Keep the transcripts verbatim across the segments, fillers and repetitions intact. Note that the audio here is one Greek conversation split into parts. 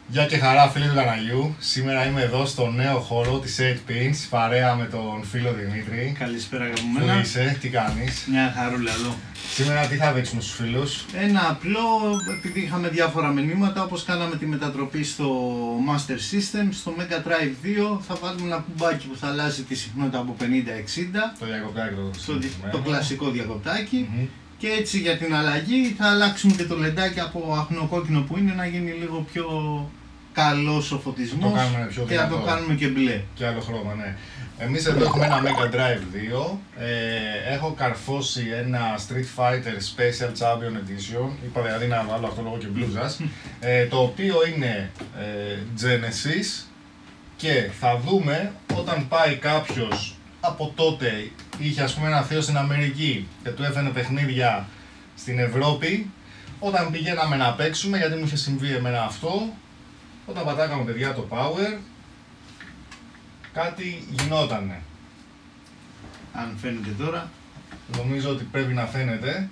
Γεια και χαρά φίλοι του καναλιού. Σήμερα είμαι εδώ στο νέο χώρο της eight pins, παρέα με τον φίλο Δημήτρη. Καλησπέρα αγαπημένα. Πού είσαι, τι κάνεις? Μια χαρούλα εδώ. Σήμερα τι θα δείξουμε στους φίλους? Ένα απλό, επειδή είχαμε διάφορα μηνύματα, όπως κάναμε τη μετατροπή στο Master System, στο Mega Drive δύο θα βάλουμε ένα κουμπάκι που θα αλλάζει τη συχνότητα από πενήντα εξήντα. Το διακοπτάκι το, το, το κλασικό διακοπτάκι. Mm-hmm. Και έτσι για την αλλαγή θα αλλάξουμε και το λεντάκι από αχνοκόκκινο που είναι να γίνει λίγο πιο καλός ο φωτισμός και να το κάνουμε και μπλε. Και άλλο χρώμα, ναι. Εμείς εδώ έχουμε ένα Mega Drive δύο. Ε, έχω καρφώσει ένα Street Fighter Special Champion Edition. Είπα δηλαδή να βάλω αυτό λόγω και μπλούζας. ε, το οποίο είναι ε, Genesis και θα δούμε όταν πάει κάποιος από τότε είχε ας πούμε ένα θείο στην Αμερική και του έφερε παιχνίδια στην Ευρώπη, όταν πηγαίναμε να παίξουμε, γιατί μου είχε συμβεί εμένα αυτό, όταν πατάγαμε παιδιά το power, κάτι γινότανε. Αν φαίνεται τώρα. Νομίζω ότι πρέπει να φαίνεται.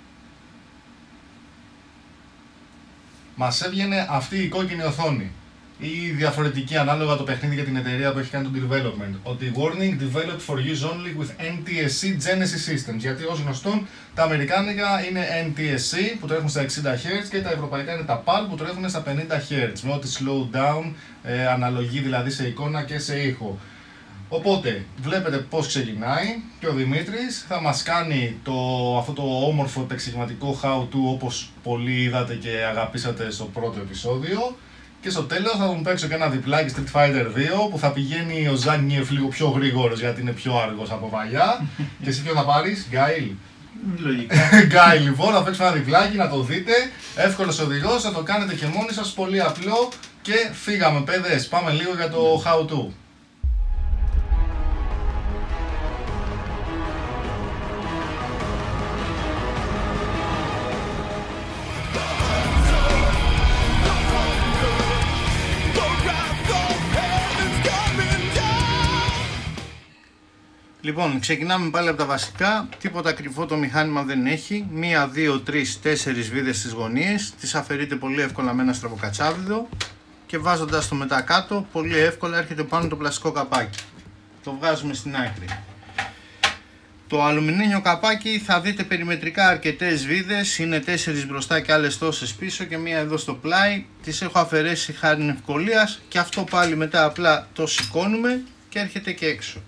Μας έβγαινε αυτή η κόκκινη οθόνη. Ή διαφορετική ανάλογα το παιχνίδι για την εταιρεία που έχει κάνει το development. Ότι warning developed for use only with εν τι ες σι Genesis Systems. Γιατί ως γνωστόν τα αμερικάνικα είναι εν τι ες σι που τρέχουν στα εξήντα χερτζ και τα ευρωπαϊκά είναι τα παλ που τρέχουν στα πενήντα χερτζ. Με ό,τι slow down, ε, αναλογή δηλαδή σε εικόνα και σε ήχο. Οπότε βλέπετε πώς ξεκινάει και ο Δημήτρης θα μας κάνει το, αυτό το όμορφο επεξηγηματικό how to όπως πολλοί είδατε και αγαπήσατε στο πρώτο επεισόδιο. Και στο τέλος θα τον παίξω και ένα διπλάκι Street Fighter δύο που θα πηγαίνει ο Zangief λίγο πιο γρήγορος γιατί είναι πιο αργός από παλιά. Και εσύ ποιο θα πάρεις, Γκάιλ? Λογικά. Γκάιλ λοιπόν, θα παίξω ένα διπλάκι να το δείτε. Εύκολος οδηγός, θα το κάνετε και μόνοι σας, πολύ απλό. Και φύγαμε παιδες, πάμε λίγο για το how to. Λοιπόν, ξεκινάμε πάλι από τα βασικά. Τίποτα κρυφό το μηχάνημα δεν έχει. Μία, δύο, τρεις, τέσσερις βίδες στις γωνίες. Τις αφαιρείτε πολύ εύκολα με ένα στραβοκατσάβιδο. Και βάζοντας το μετά κάτω, πολύ εύκολα έρχεται πάνω το πλαστικό καπάκι. Το βγάζουμε στην άκρη. Το αλουμινένιο καπάκι θα δείτε περιμετρικά αρκετές βίδες. Είναι τέσσερις μπροστά και άλλες τόσες πίσω και μία εδώ στο πλάι. Τις έχω αφαιρέσει χάριν ευκολίας. Και αυτό πάλι μετά απλά το σηκώνουμε και έρχεται και έξω.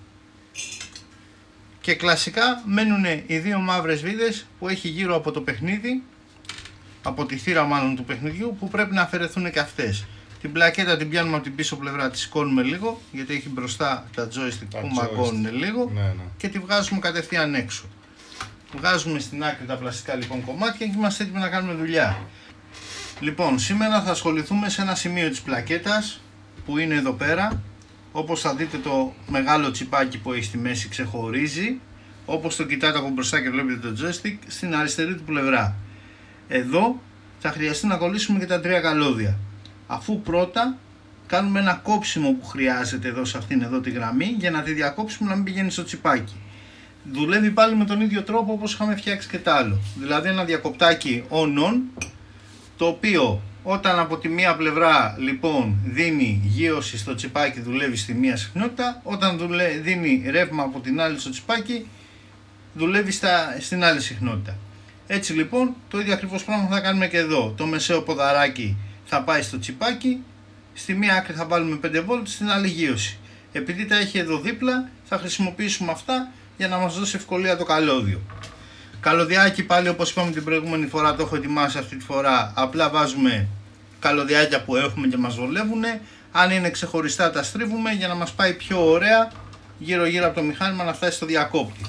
Και κλασικά μένουν οι δύο μαύρες βίδες που έχει γύρω από το παιχνίδι, από τη θύρα μάλλον του παιχνιδιού, που πρέπει να αφαιρεθούν και αυτές. Την πλακέτα την πιάνουμε από την πίσω πλευρά, τη σηκώνουμε λίγο γιατί έχει μπροστά τα joystick τα που μαγκώνουν λίγο, ναι, ναι. Και τη βγάζουμε κατευθείαν έξω. Βγάζουμε στην άκρη τα πλαστικά λοιπόν κομμάτια και είμαστε έτοιμοι να κάνουμε δουλειά. Λοιπόν, σήμερα θα ασχοληθούμε σε ένα σημείο της πλακέτας που είναι εδώ πέρα. Όπως θα δείτε το μεγάλο τσιπάκι που έχει στη μέση ξεχωρίζει. Όπως το κοιτάτε από μπροστά και βλέπετε το joystick στην αριστερή του πλευρά. Εδώ θα χρειαστεί να κολλήσουμε και τα τρία καλώδια. Αφού πρώτα κάνουμε ένα κόψιμο που χρειάζεται εδώ σε αυτήν εδώ τη γραμμή για να τη διακόψουμε να μην πηγαίνει στο τσιπάκι. Δουλεύει πάλι με τον ίδιο τρόπο όπως είχαμε φτιάξει και τα άλλο. Δηλαδή ένα διακοπτάκι on-on, το οποίο όταν από τη μία πλευρά λοιπόν δίνει γείωση στο τσιπάκι, δουλεύει στη μία συχνότητα, όταν δουλε... δίνει ρεύμα από την άλλη στο τσιπάκι, δουλεύει στα... στην άλλη συχνότητα. Έτσι λοιπόν το ίδιο ακριβώς πράγμα θα κάνουμε και εδώ. Το μεσαίο ποδαράκι θα πάει στο τσιπάκι, στη μία άκρη θα βάλουμε πέντε βολτ, στην άλλη γείωση. Επειδή τα έχει εδώ δίπλα θα χρησιμοποιήσουμε αυτά για να μας δώσει ευκολία το καλώδιο. Καλωδιάκι πάλι όπως είπαμε την προηγούμενη φορά, το έχω ετοιμάσει αυτή τη φορά. Απλά βάζουμε καλωδιάκια που έχουμε και μας βολεύουν. Αν είναι ξεχωριστά τα στρίβουμε για να μας πάει πιο ωραία γύρω γύρω από το μηχάνημα να φτάσει στο διακόπτη.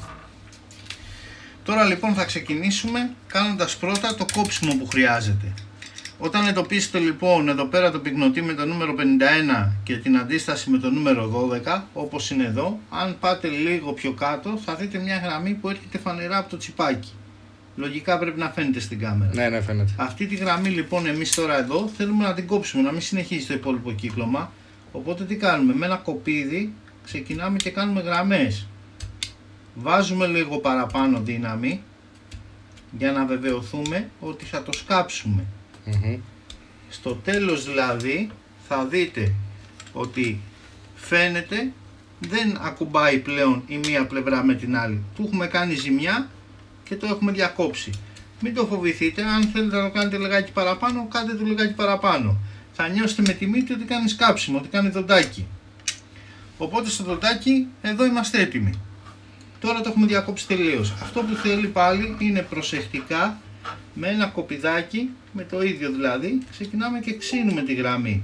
Τώρα λοιπόν θα ξεκινήσουμε κάνοντας πρώτα το κόψιμο που χρειάζεται. Όταν εντοπίσετε λοιπόν εδώ πέρα το πυκνοτή με το νούμερο πενήντα ένα και την αντίσταση με το νούμερο δώδεκα όπως είναι εδώ, αν πάτε λίγο πιο κάτω θα δείτε μια γραμμή που έρχεται φανερά από το τσιπάκι. Λογικά πρέπει να φαίνεται στην κάμερα. Ναι, ναι, φαίνεται. Αυτή τη γραμμή λοιπόν εμείς τώρα εδώ θέλουμε να την κόψουμε, να μην συνεχίζει το υπόλοιπο κύκλωμα. Οπότε τι κάνουμε, με ένα κοπίδι ξεκινάμε και κάνουμε γραμμές. Βάζουμε λίγο παραπάνω δύναμη για να βεβαιωθούμε ότι θα το σκάψουμε. Mm-hmm. Στο τέλος δηλαδή θα δείτε ότι φαίνεται δεν ακουμπάει πλέον η μία πλευρά με την άλλη. Του έχουμε κάνει ζημιά και το έχουμε διακόψει. Μην το φοβηθείτε, αν θέλετε να το κάνετε λιγάκι παραπάνω, κάντε το λιγάκι παραπάνω. Θα νιώσετε με τη μύτη ότι κάνει σκάψιμο, ότι κάνει δοντάκι. Οπότε στο δοντάκι εδώ είμαστε έτοιμοι. Τώρα το έχουμε διακόψει τελείως. Αυτό που θέλει πάλι είναι προσεκτικά με ένα κοπηδάκι, με το ίδιο δηλαδή, ξεκινάμε και ξύνουμε τη γραμμή.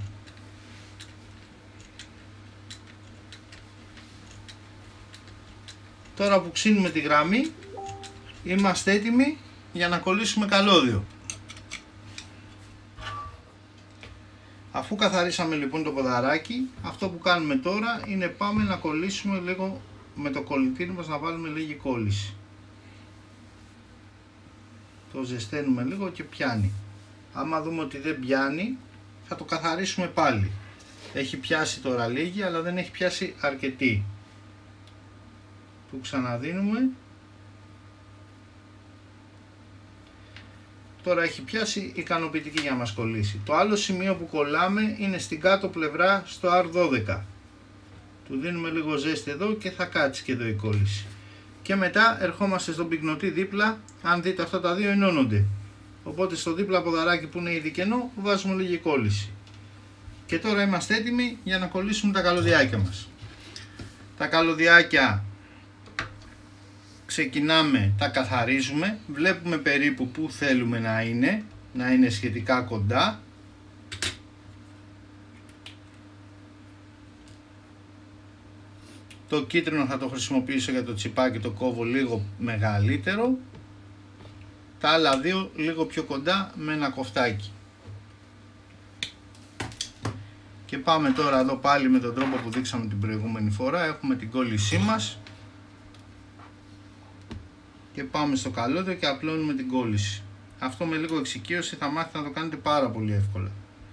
Τώρα που ξύνουμε τη γραμμή, είμαστε έτοιμοι για να κολλήσουμε καλώδιο. Αφού καθαρίσαμε λοιπόν το ποδαράκι, αυτό που κάνουμε τώρα είναι πάμε να κολλήσουμε λίγο με το κολλητήρι μας, να βάλουμε λίγη κόλληση. Το ζεσταίνουμε λίγο και πιάνει. Άμα δούμε ότι δεν πιάνει, θα το καθαρίσουμε πάλι. Έχει πιάσει τώρα λίγη, αλλά δεν έχει πιάσει αρκετή. Του ξαναδίνουμε. Τώρα έχει πιάσει ικανοποιητική για να μας κολλήσει. Το άλλο σημείο που κολλάμε είναι στην κάτω πλευρά στο αρ δώδεκα. Του δίνουμε λίγο ζέστη εδώ και θα κάτσει και εδώ η κόλληση. Και μετά ερχόμαστε στον πυκνοτή δίπλα. Αν δείτε, αυτά τα δύο ενώνονται. Οπότε στο δίπλα ποδαράκι που είναι ήδη κενό βάζουμε λίγη κόλληση. Και τώρα είμαστε έτοιμοι για να κολλήσουμε τα καλωδιάκια μας. Τα καλωδιάκια ξεκινάμε, τα καθαρίζουμε, βλέπουμε περίπου που θέλουμε να είναι, να είναι σχετικά κοντά. Το κίτρινο θα το χρησιμοποιήσω για το τσιπάκι, το κόβω λίγο μεγαλύτερο. Τα άλλα δύο λίγο πιο κοντά με ένα κοφτάκι. Και πάμε τώρα εδώ πάλι με τον τρόπο που δείξαμε την προηγούμενη φορά. Έχουμε την κόλλησή μας. Και πάμε στο καλώδιο και απλώνουμε την κόλληση. Αυτό με λίγο εξοικείωση θα μάθετε να το κάνετε πάρα πολύ εύκολα.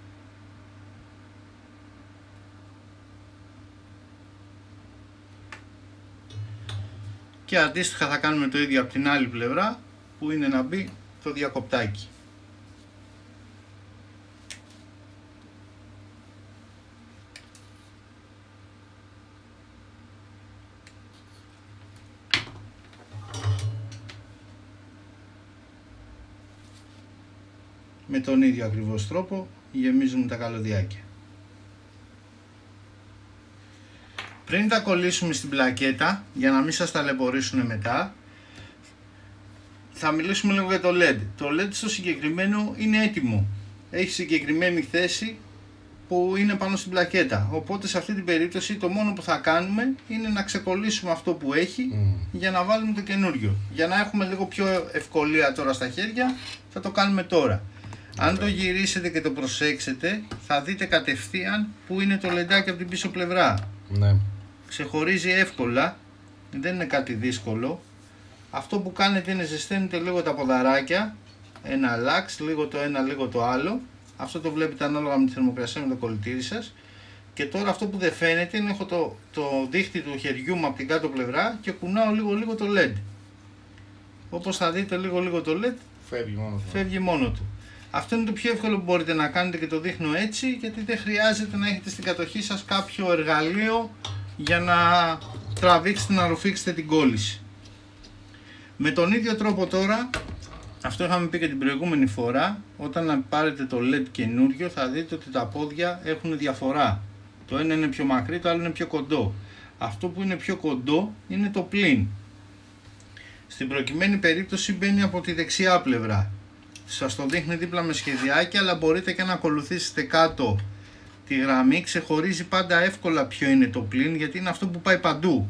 Και αντίστοιχα θα κάνουμε το ίδιο από την άλλη πλευρά, που είναι να μπει το διακοπτάκι. Με τον ίδιο ακριβώς τρόπο γεμίζουμε τα καλωδιάκια. Πριν τα κολλήσουμε στην πλακέτα, για να μην σας ταλαιπωρήσουν μετά, θα μιλήσουμε λίγο για το ελ ι ντι. Το ελ ι ντι στο συγκεκριμένο είναι έτοιμο. Έχει συγκεκριμένη θέση που είναι πάνω στην πλακέτα. Οπότε σε αυτή την περίπτωση το μόνο που θα κάνουμε είναι να ξεκολλήσουμε αυτό που έχει mm. για να βάλουμε το καινούριο. Για να έχουμε λίγο πιο ευκολία τώρα στα χέρια, θα το κάνουμε τώρα. Αν το γυρίσετε και το προσέξετε, θα δείτε κατευθείαν που είναι το λεντάκι από την πίσω πλευρά. Ναι. Ξεχωρίζει εύκολα, δεν είναι κάτι δύσκολο. Αυτό που κάνετε είναι ζεσταίνετε λίγο τα ποδαράκια, ένα λάξ, λίγο το ένα, λίγο το άλλο. Αυτό το βλέπετε ανάλογα με τη θερμοκρασία με το κολλητήρι σας. Και τώρα αυτό που δεν φαίνεται είναι έχω το, το δίχτυ του χεριού μου από την κάτω πλευρά και κουνάω λίγο λίγο το ελ ι ντι. Όπως θα δείτε λίγο λίγο το ελ ι ντι φεύγει μόνο του. Φεύγει μόνο του. Αυτό είναι το πιο εύκολο που μπορείτε να κάνετε και το δείχνω έτσι, γιατί δεν χρειάζεται να έχετε στην κατοχή σας κάποιο εργαλείο για να τραβήξετε, να ρουφήξετε την κόλληση. Με τον ίδιο τρόπο τώρα, αυτό είχαμε πει και την προηγούμενη φορά, όταν πάρετε το ελ ι ντι καινούριο θα δείτε ότι τα πόδια έχουν διαφορά. Το ένα είναι πιο μακρύ, το άλλο είναι πιο κοντό. Αυτό που είναι πιο κοντό είναι το πλήν. Στην προκειμένη περίπτωση μπαίνει από τη δεξιά πλευρά. Σας το δείχνει δίπλα με σχεδιάκι, αλλά μπορείτε και να ακολουθήσετε κάτω τη γραμμή. Ξεχωρίζει πάντα εύκολα ποιο είναι το πλήν, γιατί είναι αυτό που πάει παντού.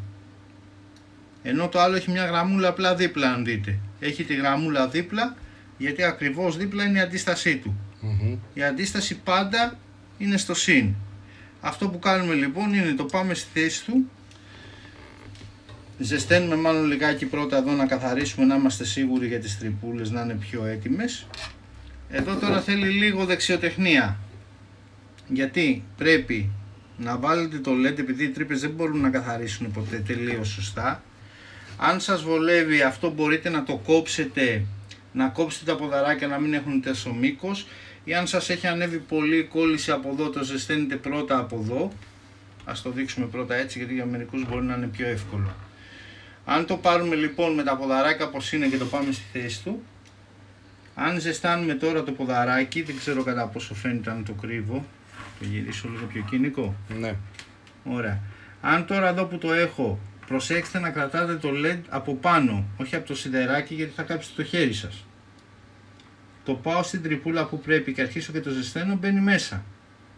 Ενώ το άλλο έχει μια γραμμούλα απλά δίπλα, αν δείτε. Έχει τη γραμμούλα δίπλα, γιατί ακριβώς δίπλα είναι η αντίστασή του. Mm-hmm. Η αντίσταση πάντα είναι στο συν. Αυτό που κάνουμε λοιπόν είναι το πάμε στη θέση του. Ζεσταίνουμε μάλλον λιγάκι πρώτα εδώ να καθαρίσουμε, να είμαστε σίγουροι για τις τρυπούλες να είναι πιο έτοιμες. Εδώ τώρα θέλει λίγο δεξιοτεχνία, γιατί πρέπει να βάλετε το ελ ι ντι, επειδή οι τρύπες δεν μπορούν να καθαρίσουν ποτέ τελείως σωστά. Αν σας βολεύει αυτό μπορείτε να το κόψετε, να κόψετε τα ποδαράκια να μην έχουν τόσο μήκος, ή αν σας έχει ανέβει πολύ η κόλληση από εδώ, το ζεσταίνετε πρώτα από εδώ. Ας το δείξουμε πρώτα έτσι, γιατί για μερικούς μπορεί να είναι πιο εύκολο. Αν το πάρουμε λοιπόν με τα ποδαράκια όπως είναι και το πάμε στη θέση του, αν ζεστάνουμε τώρα το ποδαράκι, δεν ξέρω κατά πόσο φαίνεται αν το κρύβω, το γυρίσω λίγο πιο κοινικό. Ναι. Ωραία. Αν τώρα εδώ που το έχω, προσέξτε να κρατάτε το ελ ι ντι από πάνω, όχι από το σιδεράκι, γιατί θα κάψετε το χέρι σας. Το πάω στην τρυπούλα που πρέπει και αρχίσω και το ζεσταίνω, μπαίνει μέσα.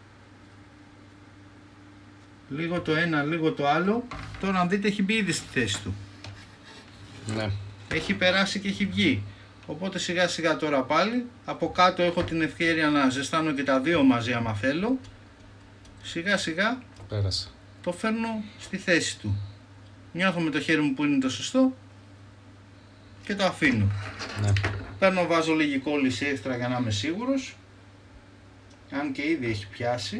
Λίγο το ένα, λίγο το άλλο. Τώρα αν δείτε έχει μπει ήδη στη θέση του. Ναι. Έχει περάσει και έχει βγει. Οπότε σιγά σιγά τώρα πάλι. Από κάτω έχω την ευκαιρία να ζεστάνω και τα δύο μαζί άμα θέλω. Σιγά σιγά πέρασε. Το φέρνω στη θέση του. Νιώθω με το χέρι μου που είναι το σωστό και το αφήνω. Ναι. Παίρνω, βάζω λίγη κόλληση έξτρα για να είμαι σίγουρος. Αν και ήδη έχει πιάσει.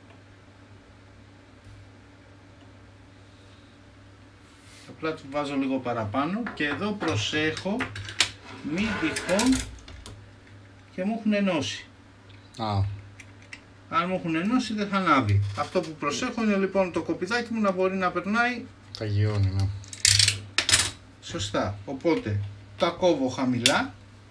Απλά του βάζω λίγο παραπάνω και εδώ προσέχω μη τυχόν και μου έχουν ενώσει. Α. Αν μου έχουν ενώσει δεν θα ανάβει. Αυτό που προσέχω είναι λοιπόν το κοπηδάκι μου να μπορεί να περνάει. Τα γιώνει, ναι. Σωστά. Οπότε τα κόβω χαμηλά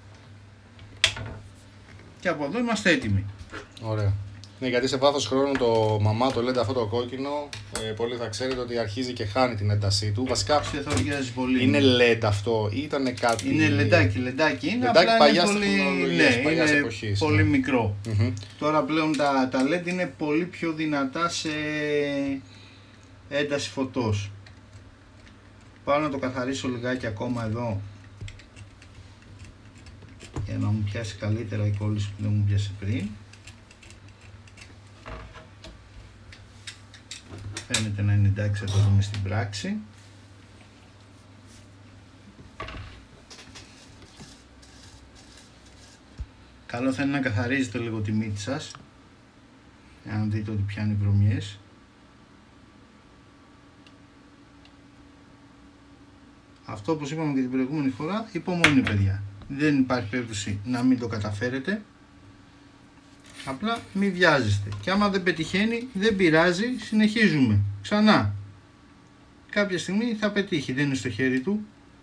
και από εδώ είμαστε έτοιμοι. Ωραία. Ναι, γιατί σε βάθος χρόνου το μαμά το ελ ι ντι αυτό το κόκκινο, ε, πολύ θα ξέρετε ότι αρχίζει και χάνει την έντασή του. Βασικά πολύ. Είναι ελ ι ντι αυτό ή ήταν κάτι... Είναι λεντάκι, λεντάκι είναι, λεντάκι απλά παλιάς είναι πολύ, τεχνολογίας, ναι, παλιάς είναι εποχής, πολύ ναι. μικρό. Mm-hmm. Τώρα πλέον τα, τα ελ ι ντι είναι πολύ πιο δυνατά σε ένταση φωτός. Πάω να το καθαρίσω λιγάκι ακόμα εδώ για να μου πιάσει καλύτερα η κόλληση που δεν μου πιάσε πριν. Φαίνεται να είναι εντάξει, θα το δούμε στην πράξη. Καλό θα είναι να καθαρίζετε λίγο τη μύτη σας, αν δείτε ότι πιάνει βρωμιές. Αυτό, όπως είπαμε και την προηγούμενη φορά, υπομονή παιδιά. Δεν υπάρχει περίπτωση να μην το καταφέρετε. Απλά μην βιάζεστε. Και άμα δεν πετυχαίνει, δεν πειράζει, συνεχίζουμε. Ξανά. Κάποια στιγμή θα πετύχει, δεν είναι στο χέρι του.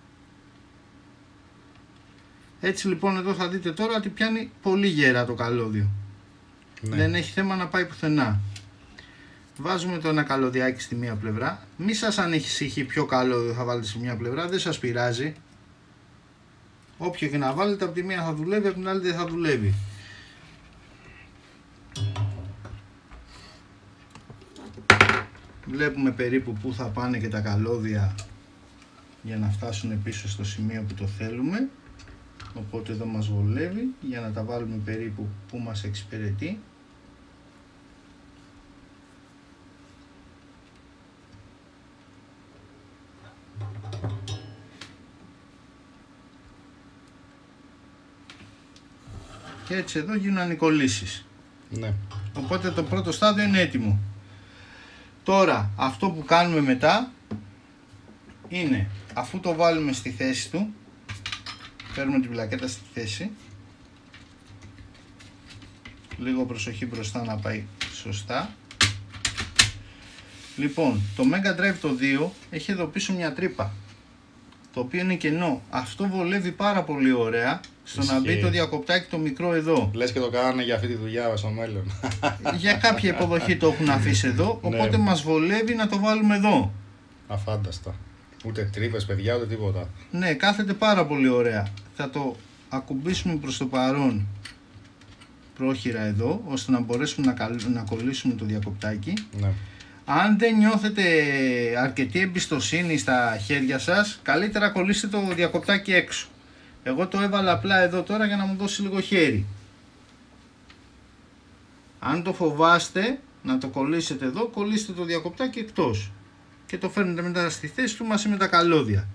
Έτσι λοιπόν εδώ θα δείτε τώρα ότι πιάνει πολύ γερά το καλώδιο. Ναι. Δεν έχει θέμα να πάει πουθενά. Βάζουμε το ένα καλωδιάκι στη μία πλευρά. Μη σας ανησυχεί ποιο καλώδιο θα βάλετε στη μία πλευρά, δεν σας πειράζει. Όποιο και να βάλετε, από τη μία θα δουλεύει, από την άλλη δεν θα δουλεύει. Βλέπουμε περίπου που θα πάνε και τα καλώδια για να φτάσουν πίσω στο σημείο που το θέλουμε. Οπότε εδώ μας βολεύει για να τα βάλουμε περίπου που μας εξυπηρετεί. Και έτσι εδώ γίνουν οι κολλήσεις. Ναι. Οπότε το πρώτο στάδιο είναι έτοιμο. Τώρα αυτό που κάνουμε μετά είναι, αφού το βάλουμε στη θέση του, φέρουμε την πλακέτα στη θέση, λίγο προσοχή μπροστά να πάει σωστά. Λοιπόν, το Mega Drive το δύο έχει εδώ πίσω μια τρύπα, το οποίο είναι κενό. Αυτό βολεύει πάρα πολύ ωραία στο Ισχύει. Να μπει το διακοπτάκι το μικρό εδώ. Λες και το κάνανε για αυτή τη δουλειά στο μέλλον. Για κάποια υποδοχή το έχουν αφήσει εδώ, οπότε ναι. Μας βολεύει να το βάλουμε εδώ. Αφάνταστα. Ούτε τρύπες παιδιά, ούτε τίποτα. Ναι, κάθεται πάρα πολύ ωραία. Θα το ακουμπήσουμε προς το παρόν πρόχειρα εδώ, ώστε να μπορέσουμε να, καλ... να κολλήσουμε το διακοπτάκι. Ναι. Αν δεν νιώθετε αρκετή εμπιστοσύνη στα χέρια σας, καλύτερα κολλήστε το διακοπτάκι έξω. Εγώ το έβαλα απλά εδώ τώρα για να μου δώσει λίγο χέρι. Αν το φοβάστε να το κολλήσετε εδώ, κολλήστε το διακοπτάκι εκτός και το φέρνετε μετά στη θέση του μαζί με τα καλώδια.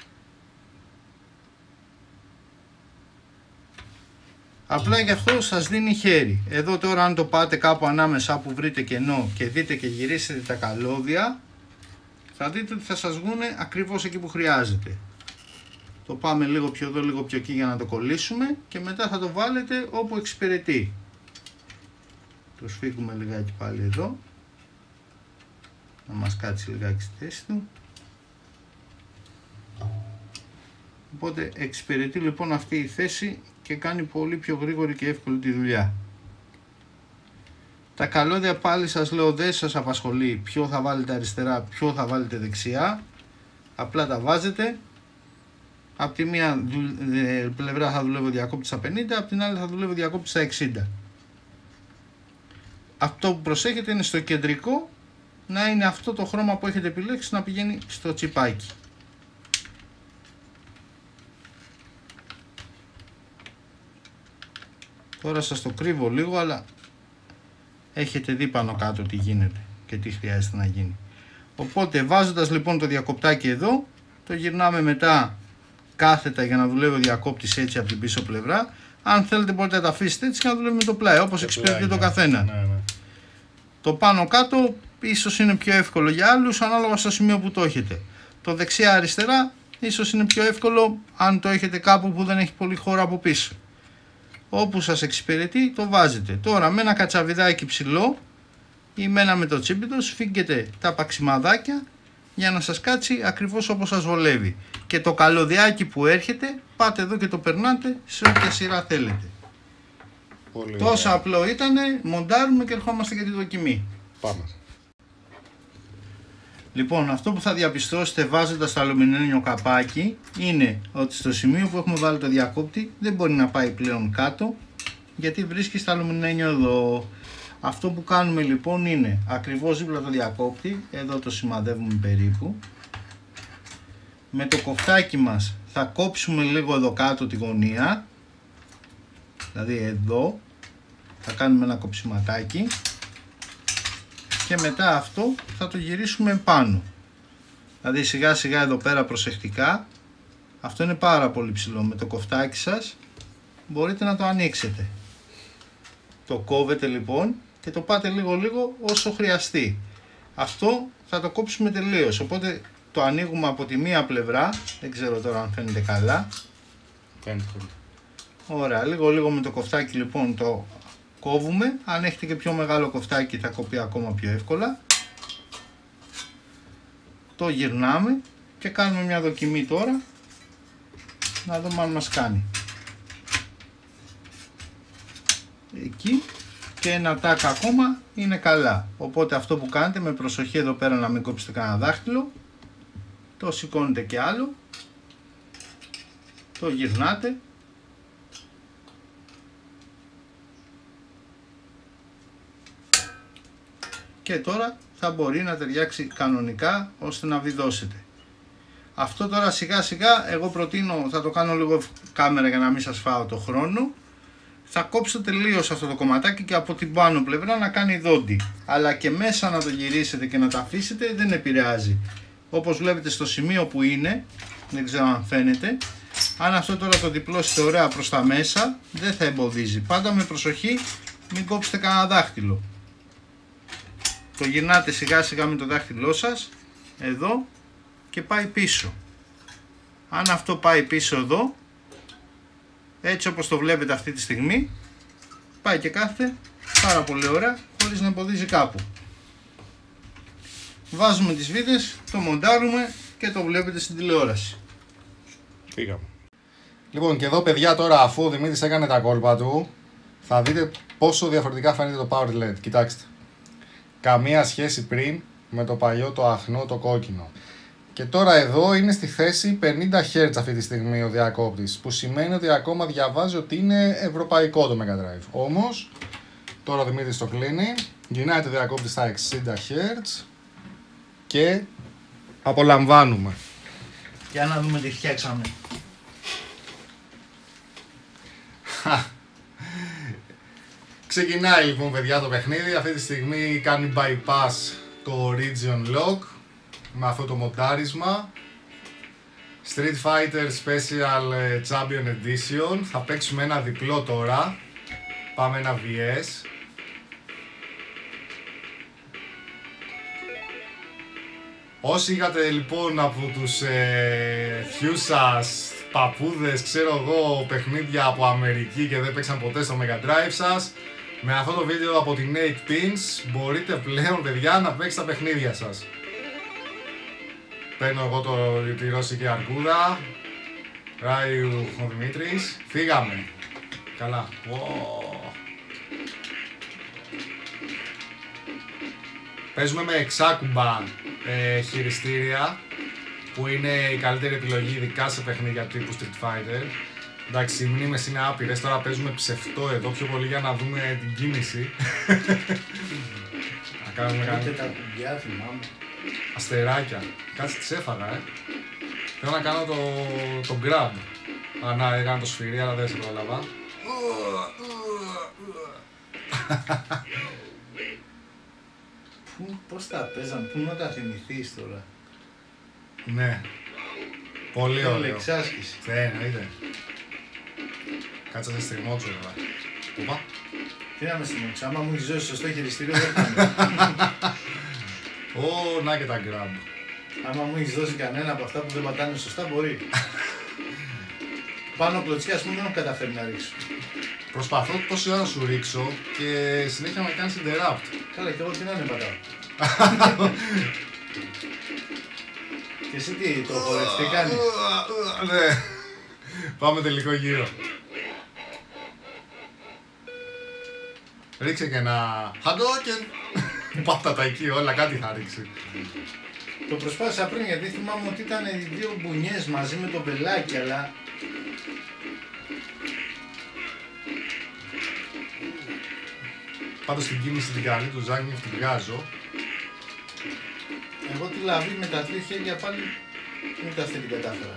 Απλά γι' αυτό σας δίνει χέρι. Εδώ τώρα αν το πάτε κάπου ανάμεσα που βρείτε κενό και δείτε και γυρίσετε τα καλώδια, θα δείτε ότι θα σας βγουν ακριβώς εκεί που χρειάζεται. Το πάμε λίγο πιο εδώ, λίγο πιο εκεί για να το κολλήσουμε και μετά θα το βάλετε όπου εξυπηρετεί. Το σφίγγουμε λιγάκι πάλι εδώ, να μας κάτσει λιγάκι στη θέση του. Οπότε εξυπηρετεί λοιπόν αυτή η θέση και κάνει πολύ πιο γρήγορη και εύκολη τη δουλειά. Τα καλώδια πάλι σας λέω δεν σας απασχολεί ποιο θα βάλετε αριστερά, ποιο θα βάλετε δεξιά. Απλά τα βάζετε. Από τη μία πλευρά θα δουλεύει ο διακόπτης στα πενήντα, από την άλλη θα δουλεύει ο διακόπτης στα εξήντα. Αυτό που προσέχετε είναι στο κεντρικό να είναι αυτό το χρώμα που έχετε επιλέξει να πηγαίνει στο τσιπάκι. Τώρα σας το κρύβω λίγο, αλλά έχετε δει πάνω κάτω τι γίνεται και τι χρειάζεται να γίνει. Οπότε βάζοντας λοιπόν το διακοπτάκι εδώ, το γυρνάμε μετά κάθετα για να δουλεύει ο διακόπτης έτσι από την πίσω πλευρά. Αν θέλετε μπορείτε να τα αφήσετε έτσι και να δουλεύει με το πλάι, όπως εξυπηρετεί το καθένα. Ναι, ναι. Το πάνω κάτω ίσως είναι πιο εύκολο για άλλους ανάλογα στο σημείο που το έχετε. Το δεξιά αριστερά ίσως είναι πιο εύκολο αν το έχετε κάπου που δεν έχει πολύ χώρο από πίσω. Όπου σας εξυπηρετεί το βάζετε. Τώρα με ένα κατσαβιδάκι ψηλό ή με ένα με το τσίπιτο σφίγγετε τα παξιμαδάκια για να σας κάτσει ακριβώς όπως σας βολεύει. Και το καλωδιάκι που έρχεται πάτε εδώ και το περνάτε σε όποια σειρά θέλετε. Πολύ Τόσο ωραία. Απλό ήτανε, μοντάρουμε και ερχόμαστε για τη δοκιμή. Πάμε. Λοιπόν, αυτό που θα διαπιστώσετε βάζοντας το αλουμινένιο καπάκι είναι ότι στο σημείο που έχουμε βάλει το διακόπτη δεν μπορεί να πάει πλέον κάτω γιατί βρίσκει στο αλουμινένιο εδώ. Αυτό που κάνουμε λοιπόν είναι ακριβώς δίπλα το διακόπτη, εδώ το σημαδεύουμε περίπου. Με το κοφτάκι μας θα κόψουμε λίγο εδώ κάτω τη γωνία, δηλαδή εδώ θα κάνουμε ένα κοψιματάκι και μετά αυτό θα το γυρίσουμε πάνω. Δηλαδή σιγά σιγά εδώ πέρα προσεκτικά, αυτό είναι πάρα πολύ ψηλό, με το κοφτάκι σας μπορείτε να το ανοίξετε. Το κόβετε λοιπόν και το πάτε λίγο λίγο όσο χρειαστεί. Αυτό θα το κόψουμε τελείως, οπότε το ανοίγουμε από τη μία πλευρά, δεν ξέρω τώρα αν φαίνεται καλά. Φαίνεται. Ωραία, λίγο λίγο με το κοφτάκι λοιπόν το κόβουμε. Αν έχετε και πιο μεγάλο κοφτάκι θα κοπεί ακόμα πιο εύκολα. Το γυρνάμε και κάνουμε μια δοκιμή τώρα να δούμε αν μας κάνει. Εκεί και ένα τάκ ακόμα είναι καλά. Οπότε αυτό που κάνετε με προσοχή εδώ πέρα να μην κόψετε κανένα δάχτυλο, το σηκώνετε και άλλο, το γυρνάτε και τώρα θα μπορεί να ταιριάξει κανονικά ώστε να βιδώσετε. Αυτό τώρα σιγά σιγά εγώ προτείνω, θα το κάνω λίγο κάμερα για να μην σας φάω το χρόνο. Θα κόψω τελείως αυτό το κομματάκι και από την πάνω πλευρά να κάνει δόντι. Αλλά και μέσα να το γυρίσετε και να το αφήσετε δεν επηρεάζει. Όπως βλέπετε στο σημείο που είναι, δεν ξέρω αν φαίνεται, αν αυτό τώρα το διπλώσετε ωραία προς τα μέσα δεν θα εμποδίζει. Πάντα με προσοχή μην κόψετε κανένα δάχτυλο. Το γυρνάτε σιγά σιγά με το δάχτυλό σας εδώ και πάει πίσω. Αν αυτό πάει πίσω εδώ, έτσι όπως το βλέπετε αυτή τη στιγμή, πάει και κάθεται πάρα πολύ ωραία χωρίς να εμποδίζει κάπου. Βάζουμε τις βίδες, το μοντάρουμε και το βλέπετε στην τηλεόραση. Πήγαμε. Λοιπόν, και εδώ παιδιά τώρα, αφού ο Δημήτρης έκανε τα κόλπα του, θα δείτε πόσο διαφορετικά φαίνεται το Power ελ ι ντι. Κοιτάξτε. Καμία σχέση πριν με το παλιό, το αχνό, το κόκκινο. Και τώρα εδώ είναι στη θέση πενήντα χερτζ αυτή τη στιγμή ο διακόπτης, που σημαίνει ότι ακόμα διαβάζει ότι είναι ευρωπαϊκό το Mega Drive. Όμως, τώρα ο Δημήτρης το κλείνει, γυρνάει το διακόπτη στα εξήντα χερτζ και απολαμβάνουμε. Για να δούμε τι φτιάξαμε. Ξεκινάει λοιπόν παιδιά το παιχνίδι, αυτή τη στιγμή κάνει bypass το Region Lock με αυτό το μοντάρισμα. Street Fighter Special Champion Edition, θα παίξουμε ένα διπλό τώρα, πάμε ένα βι ες. Όσοι είχατε λοιπόν από τους ε, θειούς σας, παππούδες, ξέρω εγώ, παιχνίδια από Αμερική και δεν παίξαν ποτέ στο Mega Drive σας, Με αυτό το βίντεο από την eight pins μπορείτε πλέον, παιδιά, να παίξετε τα παιχνίδια σας. Παίρνω εγώ το, τη ρώσικη αρκούδα. Ράιου ο Δημήτρης. Φύγαμε. Καλά. Oh. Παίζουμε με εξάκουμπα ε, χειριστήρια, που είναι η καλύτερη επιλογή ειδικά σε παιχνίδια τύπου Street Fighter. Εντάξει, οι μνήμες είναι άπειρες, τώρα παίζουμε ψευτό εδώ πιο πολύ για να δούμε την κίνηση. Να κάνουμε κάτι. Τα κουμπιά, θυμάμαι. Αστεράκια. Κάτσε τις έφαγα, ε. Θέλω να κάνω το, το grab. Α, να, έκανα το σφυρί, αλλά δεν σε πρόλαβα. Πού, πώς τα παίζαν, πού να τα θυμηθείς τώρα. Ναι. Πολύ ωραίο. Εξάσκηση. Ναι, εννοείται. Κάτσε σε στριμώξω τώρα. Οπα. Τι να με στριμώξω, άμα μου έχεις δώσει σωστό χειριστήριο δεν κάνει. Ω, να και τα grab. Άμα μου έχεις δώσει κανένα από αυτά που δεν πατάνε σωστά μπορεί. Πάνω κλωτσιά, ας πούμε, δεν έχω καταφέρει να ρίξω. Προσπαθώ τόση ώρα να σου ρίξω και συνέχεια με κάνεις interrupt. Καλά, και εγώ τι να είναι πατάω. Και εσύ τι, το χορευτή κάνεις. Ναι. Πάμε τελικό γύρο. Ρίξε και ένα Hadouken. Πάτα τα εκεί όλα, κάτι θα ρίξει. Το προσπάθησα πριν γιατί θυμάμαι ότι ήταν οι δύο μπουνιές μαζί με το μπελάκι, αλλά... Πάντως την κίνηση την καλή του Ζάγνιεφ την βγάζω. Εγώ τη λαβή με τα τρία χέρια πάλι ούτε αυτή την κατάφερα.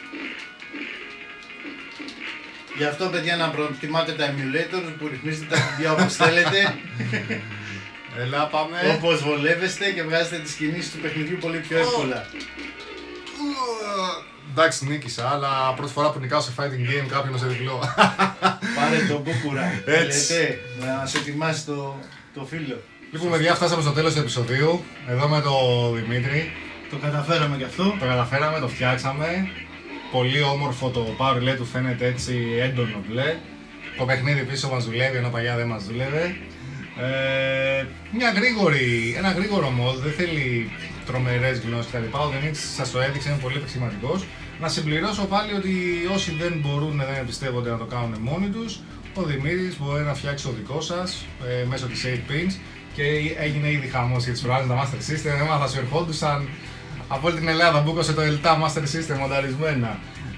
Γι' αυτό, παιδιά, να προτιμάτε τα emulators που ρυθμίζετε τα κουμπιά όπως θέλετε. Έλα, πάμε. Όπως βολεύεστε και βγάζετε τις κινήσεις του παιχνιδιού πολύ πιο εύκολα. Εντάξει, νίκησα, αλλά πρώτη φορά που νικάω σε fighting game κάποιον σε διπλό. Πάρε τον κούκουρα. Έτσι. Λέτε, να σε ετοιμάσει το, το φίλο. Λοιπόν, παιδιά, φτάσαμε στο τέλος του επεισοδίου. Εδώ με τον Δημήτρη. Το καταφέραμε κι αυτό. Το καταφέραμε, το φτιάξαμε. Πολύ όμορφο το power relay του, φαίνεται έτσι έντονο μπλε. Το παιχνίδι πίσω μας δουλεύει, ενώ παλιά δεν μας δούλευε. Ε, μια γρήγορη, ένα γρήγορο mod, δεν θέλει τρομερές γνώσεις κτλ. Ο Δημήτρης σας το έδειξε, είναι πολύ επεξηματικός. Να συμπληρώσω πάλι ότι όσοι δεν μπορούν, δεν εμπιστεύονται να το κάνουν μόνοι τους, ο Δημήτρης μπορεί να φτιάξει το δικό σας ε, μέσω της eight pins και έγινε ήδη χαμός για τις προάλλες τα Master System. Έμαθα σου ερχόντουσαν από όλη την Ελλάδα, μπούκωσε το Ελτά Master System μονταρισμένα.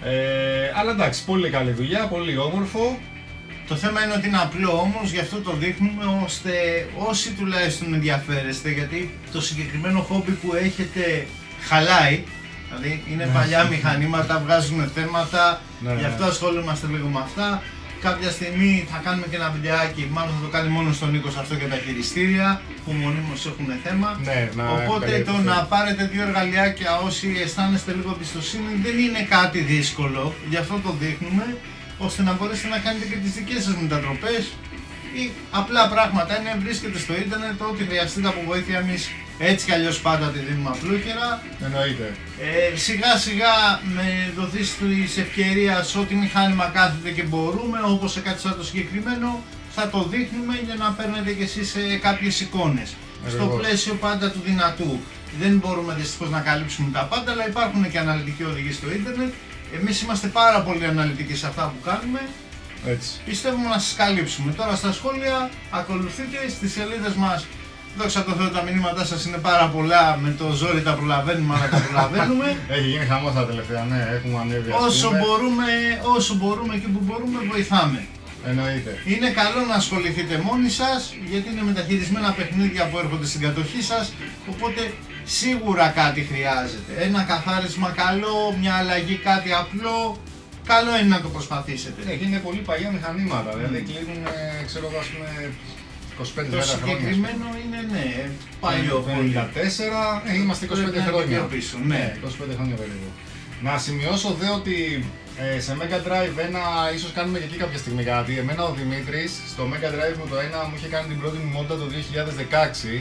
Ε, αλλά εντάξει, πολύ καλή δουλειά, πολύ όμορφο. Το θέμα είναι ότι είναι απλό όμως, γι' αυτό το δείχνουμε ώστε όσοι τουλάχιστον ενδιαφέρεστε, γιατί το συγκεκριμένο χόμπι που έχετε χαλάει, δηλαδή είναι ναι. παλιά μηχανήματα, βγάζουν θέματα, ναι, γι' αυτό ναι. ασχολούμαστε λίγο με αυτά. Κάποια στιγμή θα κάνουμε και ένα βιντεάκι, μάλλον θα το κάνει μόνο στον Νίκο αυτό για τα χειριστήρια που μονίμως έχουν θέμα. Ναι, να Οπότε το να πάρετε δύο εργαλειάκια όσοι αισθάνεστε λίγο εμπιστοσύνη δεν είναι κάτι δύσκολο, γι' αυτό το δείχνουμε, ώστε να μπορέσετε να κάνετε και τις δικές σας μετατροπές ή απλά πράγματα. Είναι, βρίσκεται στο ίντερνετ, ό,τι χρειαστείτε από βοήθεια εμείς έτσι κι αλλιώς πάντα τη δίνουμε απλούχερα. Εννοείται. Ε, σιγά σιγά με δοθείς της ευκαιρίας ό,τι μηχάνημα κάθεται και μπορούμε, όπως σε κάτι σαν το συγκεκριμένο, θα το δείχνουμε για να παίρνετε κι εσείς ε, κάποιες εικόνες. Στο πλαίσιο πάντα του δυνατού. Δεν μπορούμε δυστυχώς να καλύψουμε τα πάντα, αλλά υπάρχουν και αναλυτικοί οδηγοί στο ίντερνετ. Εμείς είμαστε πάρα πολύ αναλυτικοί σε αυτά που κάνουμε. Έτσι. Πιστεύουμε να σας καλύψουμε. Τώρα στα σχόλια ακολουθείτε στις σελίδες μας. Δόξα τω Θεώ, τα μηνύματά σας είναι πάρα πολλά. Με το ζόρι τα προλαβαίνουμε, αλλά τα προλαβαίνουμε. Έχει γίνει χαμός τα τελευταία, ναι, έχουμε ανέβει. Όσο μπορούμε, όσο μπορούμε και που μπορούμε, βοηθάμε. Εννοείται. Είναι καλό να ασχοληθείτε μόνοι σας, γιατί είναι μεταχειρισμένα παιχνίδια που έρχονται στην κατοχή σας. Οπότε σίγουρα κάτι χρειάζεται. Ένα καθάρισμα καλό, μια αλλαγή, κάτι απλό. Καλό είναι να το προσπαθήσετε. Ναι, και είναι πολύ παλιά μηχανήματα. Mm. Δηλαδή κλείνουν, ξέρω εγώ, ας πούμε, είκοσι πέντε χρόνια. Το συγκεκριμένο είναι, ναι, παλιό. πενήντα τέσσερα, ε, είμαστε είκοσι πέντε χρόνια. Πίσω, ναι. είκοσι πέντε χρόνια περίπου. Να σημειώσω δε ότι ε, σε Mega Drive ένα, ίσως κάνουμε και εκεί κάποια στιγμή κάτι. Εμένα ο Δημήτρης στο Mega Drive μου το ένα μου είχε κάνει την πρώτη μου μόντα το δύο χιλιάδες δεκαέξι.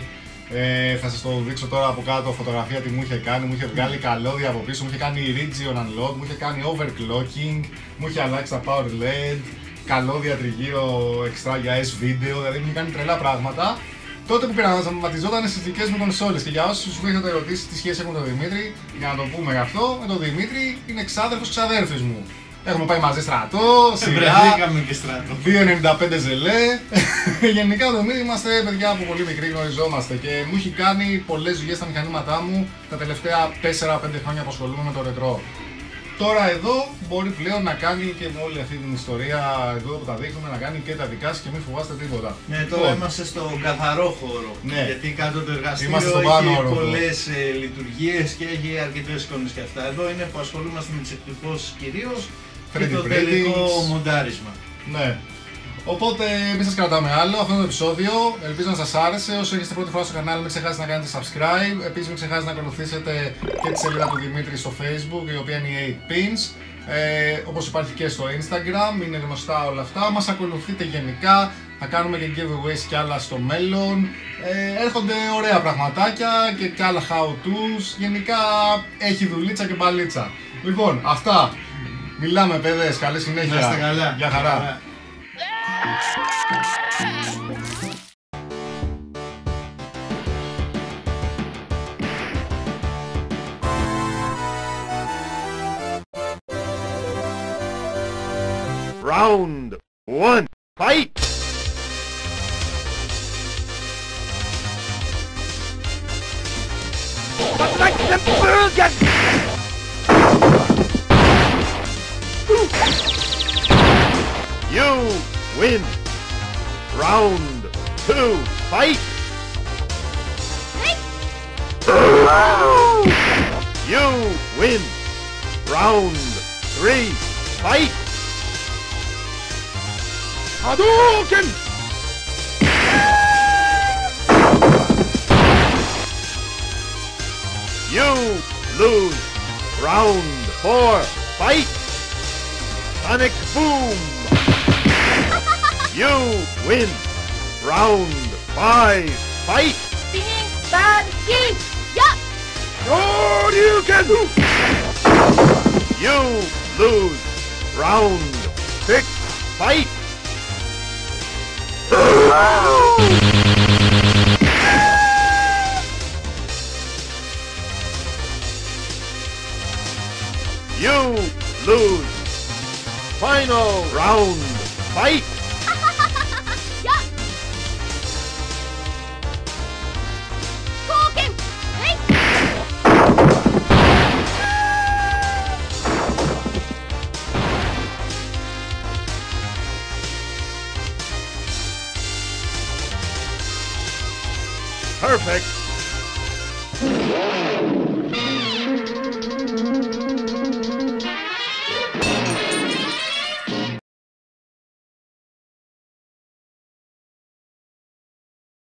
Ε, θα σας το δείξω τώρα από κάτω φωτογραφία τι μου είχε κάνει. Μου είχε βγάλει καλώδια από πίσω, μου είχε κάνει region unlock, μου είχε κάνει overclocking, μου είχε αλλάξει τα power ελ ι ντι, καλώδια τριγύρω εξτρά για S-Video, δηλαδή μου κάνει τρελά πράγματα. Τότε που πειραματιζόταν στις δικές μου κονσόλες. Και για όσους μου είχατε ερωτήσει τι σχέση έχουν με τον Δημήτρη, για να το πούμε αυτό, με τον Δημήτρη είναι ξάδερφος ξαδέρφης μου. Έχουμε πάει μαζί στρατό, σειρά, βρεθήκαμε και στρατό. δύο ενενήντα πέντε ζελέ. Γενικά ο Δημήτρη είμαστε παιδιά από πολύ μικροί, γνωριζόμαστε και μου έχει κάνει πολλές δουλειές στα μηχανήματά μου τα τελευταία τέσσερα πέντε χρόνια που ασχολούμαι με το ρετρό. Τώρα εδώ μπορεί πλέον να κάνει και με όλη αυτή την ιστορία εδώ που τα δείχνουμε να κάνει και τα δικά σας και μην φοβάστε τίποτα. Ναι, τώρα λοιπόν, είμαστε στον καθαρό χώρο. Ναι. Γιατί κάτω το εργαστήριο έχει πολλές ε, λειτουργίες και έχει αρκετές εικόνες και αυτά. Εδώ είναι που ασχολούμαστε με τις εκτυπώσεις κυρίως και το τελικό μοντάρισμα. Ναι. Οπότε μην σας κρατάμε άλλο, αυτό είναι το επεισόδιο. Ελπίζω να σας άρεσε. Όσο έχετε πρώτη φορά στο κανάλι, μην ξεχάσετε να κάνετε subscribe. Επίσης, μην ξεχάσετε να ακολουθήσετε και τη σελίδα του Δημήτρη στο Facebook, η οποία είναι η eight pins. Ε, όπως υπάρχει και στο Instagram, είναι γνωστά όλα αυτά. Μας ακολουθείτε γενικά, θα κάνουμε και giveaways κι άλλα στο μέλλον. Ε, έρχονται ωραία πραγματάκια και κι άλλα how to's. Γενικά έχει δουλίτσα και μπαλίτσα. Λοιπόν, αυτά. Μιλάμε παιδες, καλή συνέχεια. Να είστε καλά. Γεια χαρά. Round one, fight! But like the burger! You win! Round two, fight! You win! Round three, fight! Hadouken! You lose! Round four, fight! Sonic Boom! You win! Round five, fight! Being bad game! Yup! Shoryuken! You lose! Round six, fight! You lose! Final round, fight! Yup! Talking! Hey! Perfect!